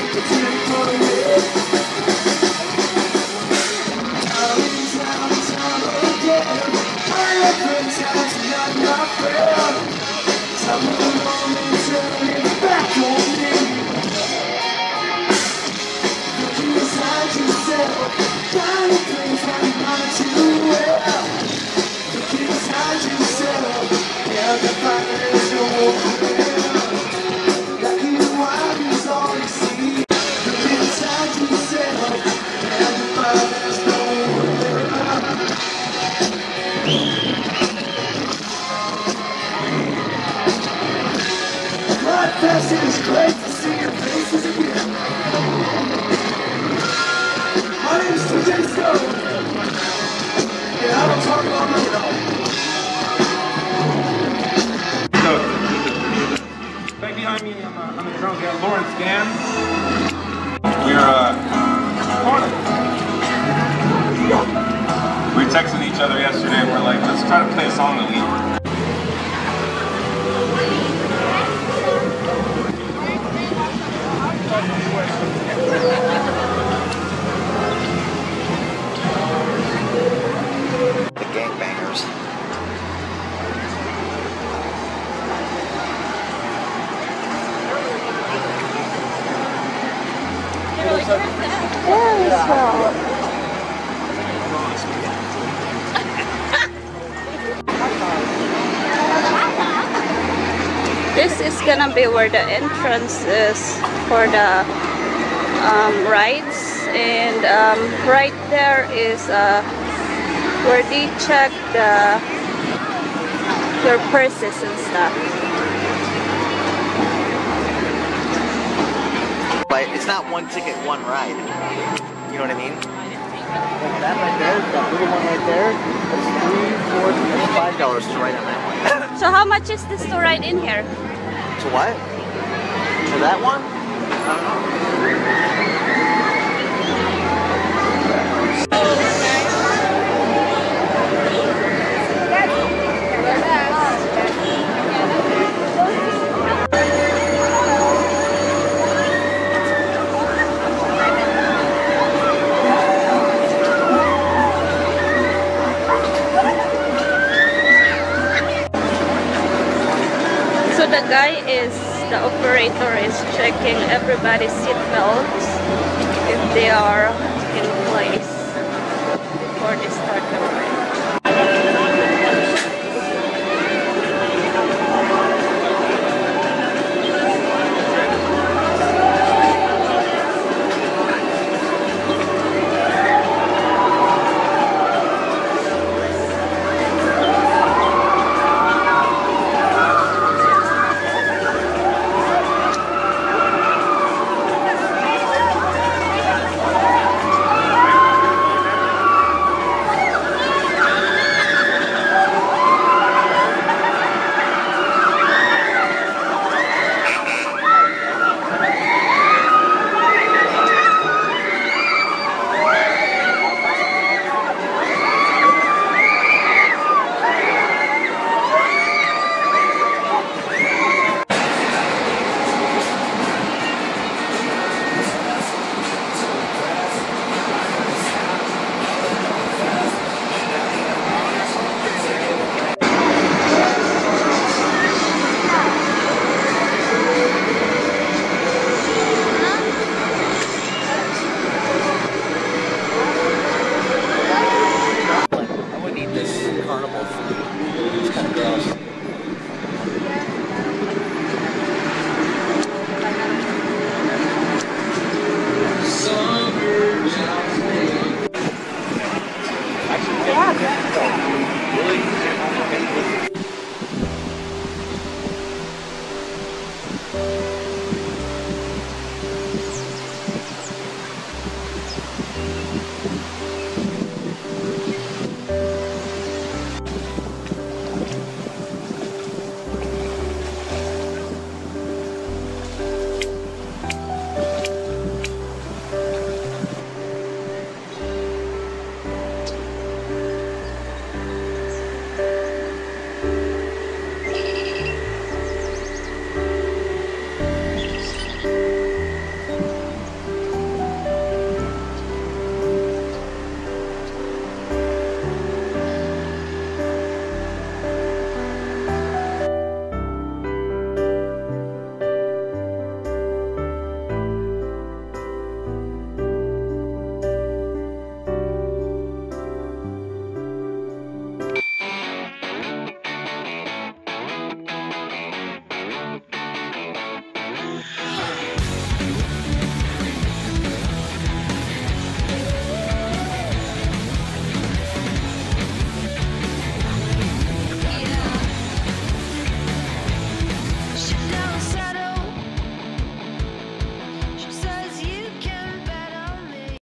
It's great to see your faces again. My name is TJ Stone. And I don't talk about money at all. So, right behind me on the drums, we have Lawrence Gann. We were texting each other yesterday. We're like, let's try to play a song that we. The gangbangers. This is gonna be where the entrance is for the rides, and right there is where they check your purses and stuff. But it's not one ticket, one ride. You know what I mean? Like that right there, that little one right there, that's $3, $4, $5 to ride on that one. So how much is this to ride in here? To what? To that one? I don't know. So the the operator is checking everybody's seat belts if they are in place before they start the ride.